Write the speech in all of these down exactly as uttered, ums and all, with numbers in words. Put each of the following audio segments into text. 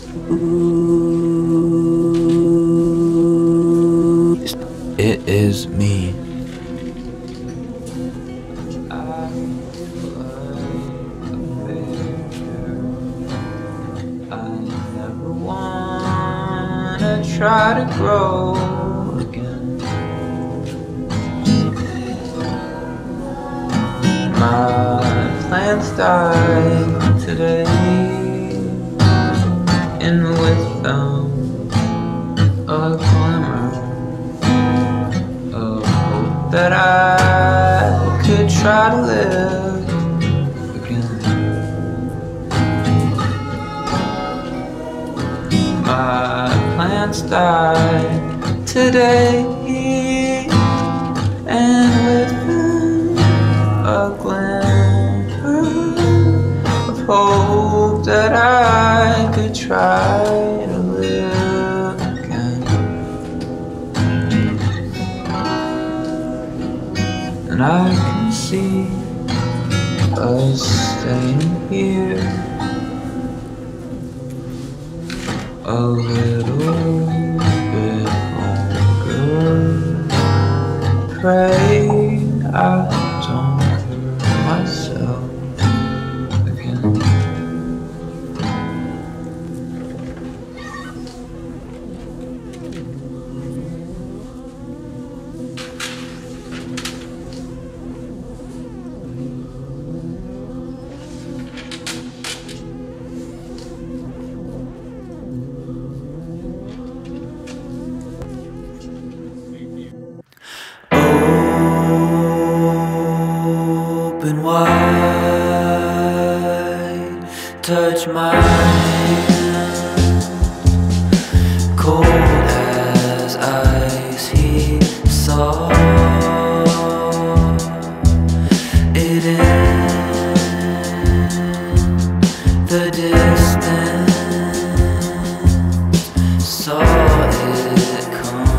It is me. Try to grow again. My plants died today, and with them a glimmer of hope that I could try to live again. My plants died today, and with them a glimmer of hope that I could try to live again. And I can see us staying here a little bit longer. Pray I don't hurt myself again. Open wide, touch my hand, cold as ice he saw it in the distance, saw it come.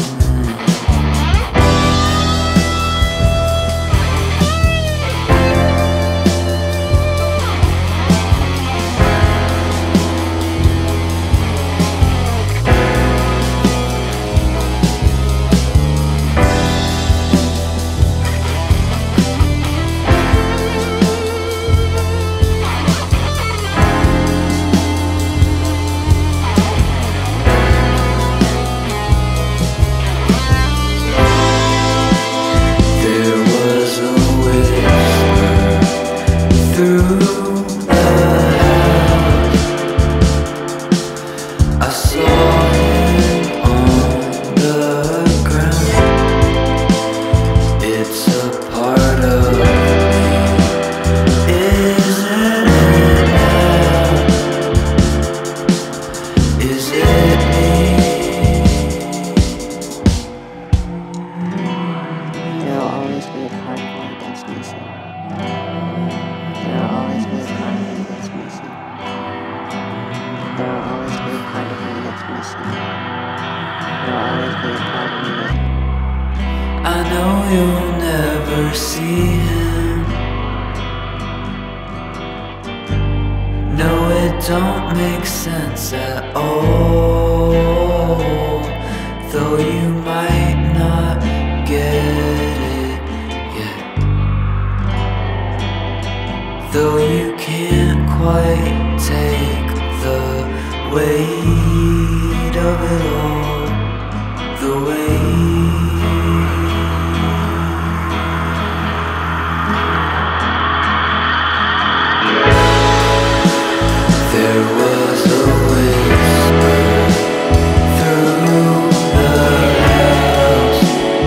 I know you'll never see him. No, it don't make sense at all, though you might not get it yet, though you can't quite take the weight of it all, the weight. There was a whisper through the house.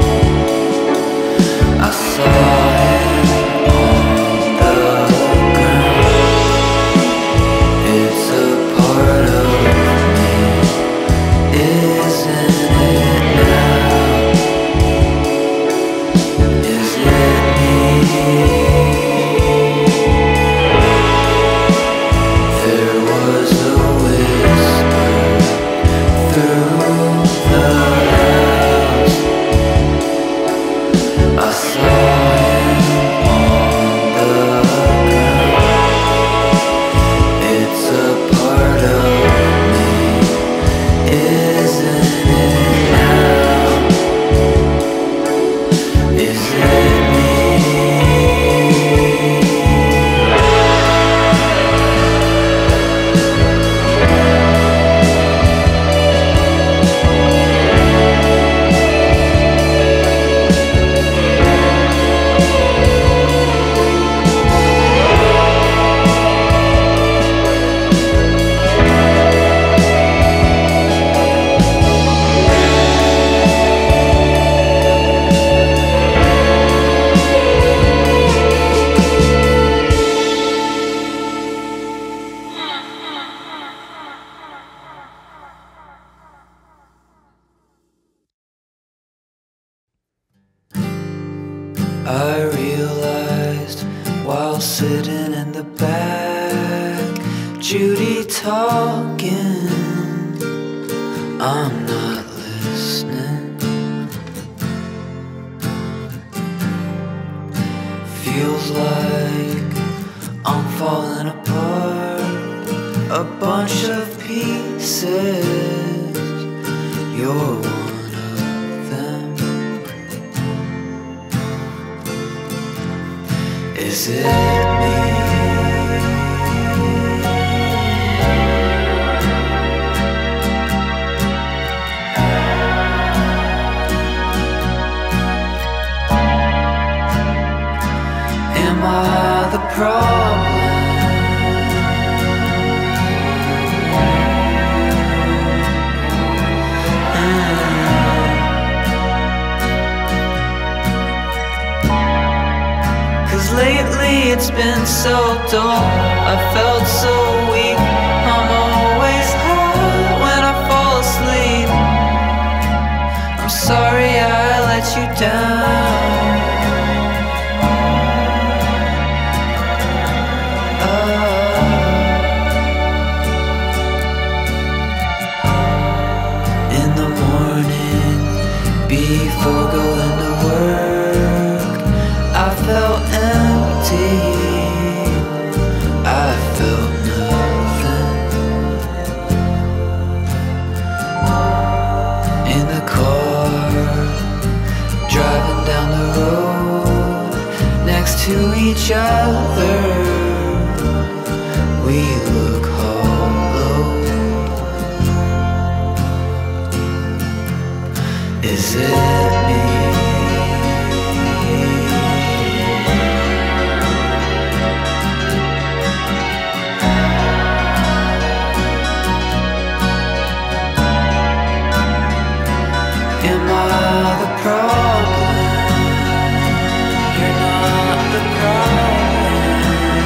I saw him on the ground. It's a part of me. It sitting in the back, Judy talking, I'm not listening. Feels like I'm falling apart, a bunch of pieces, you're one of them. Is it me? Am I the problem? Cause lately it's been so dull, I felt so weak. I'm always high when I fall asleep. I'm sorry I let you down. Before going to work, I felt empty, I felt nothing. In the car, driving down the road, next to each other, we look hollow. Is it me? Am I the problem? You're not the problem.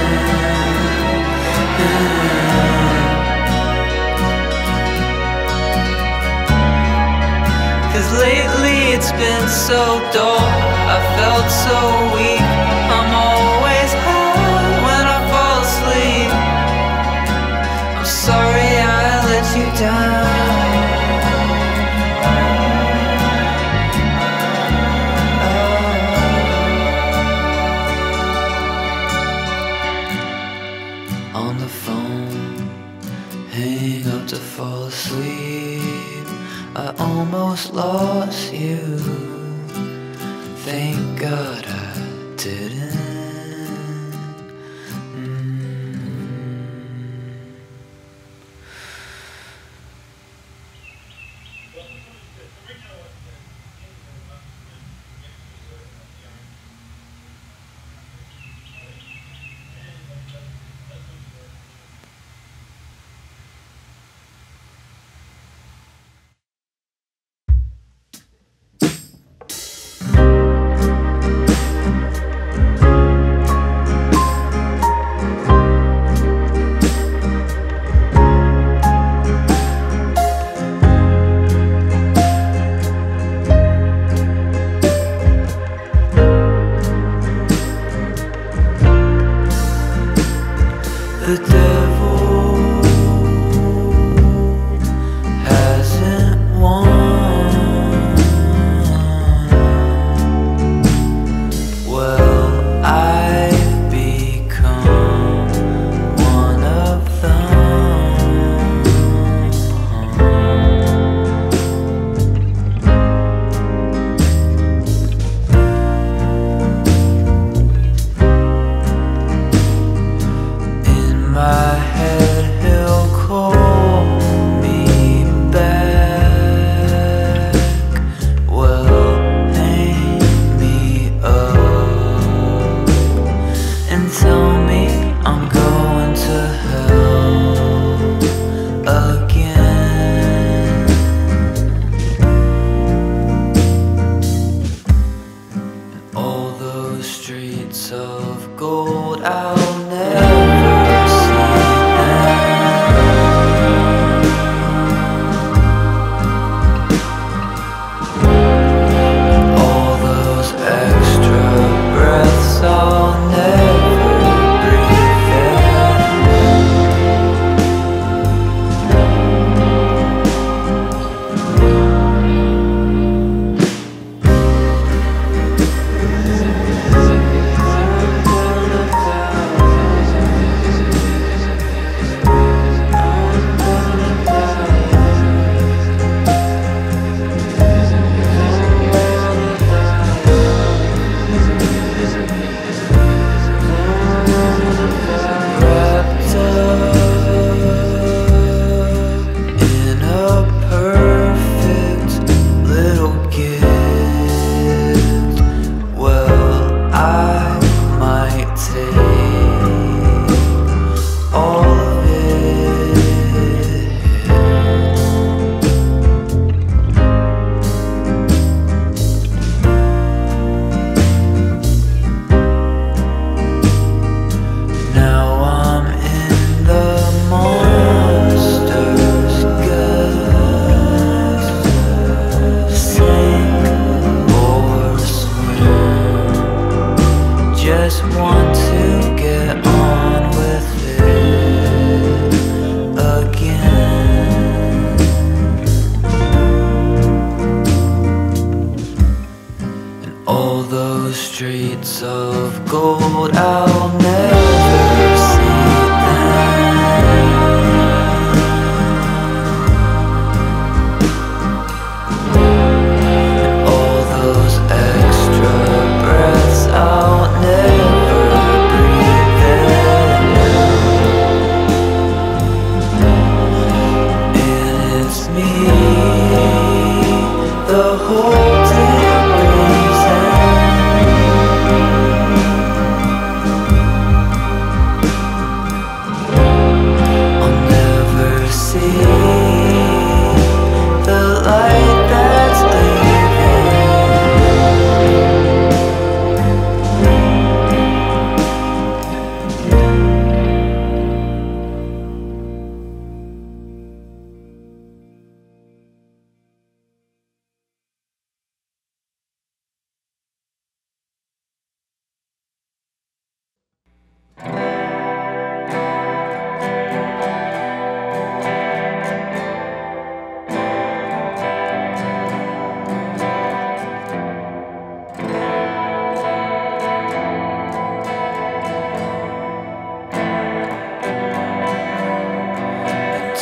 Cause lately it's been so dull, I felt so weak. I'm always high when I fall asleep. I'm sorry I let you down. Oh. On the phone, hang up to fall asleep. I almost lost you. Thank God I didn't.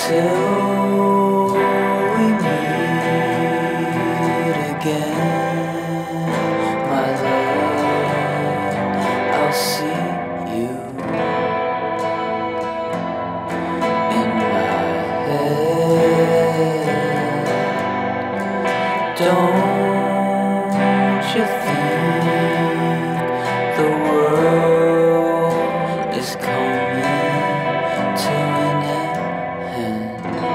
Till we meet again, my love, I'll see you in my head. Don't you think the world is coming to an end?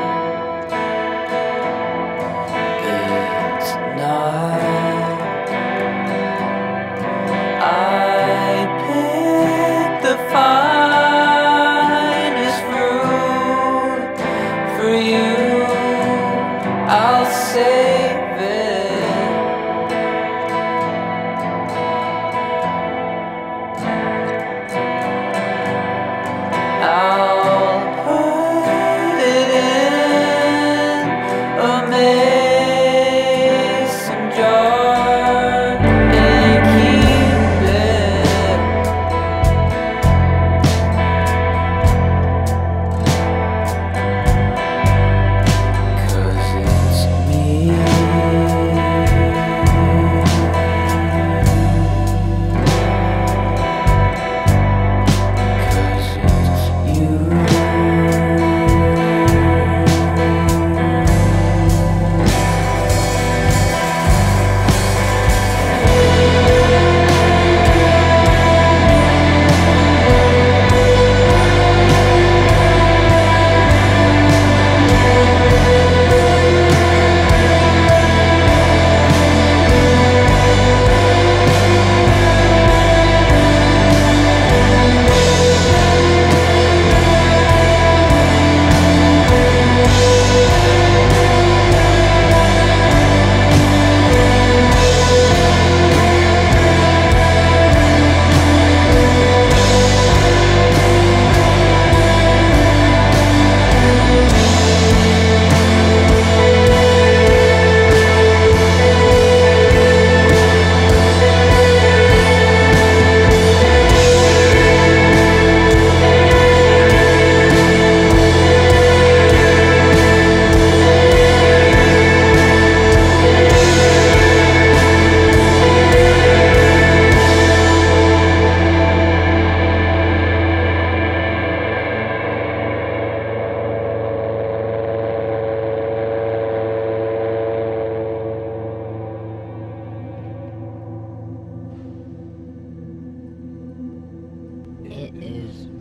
It's not. I picked the finest fruit for you. I'll save it. I'll put it in a mason jar and keep it. 'Cause it's me. 'Cause it's you. It is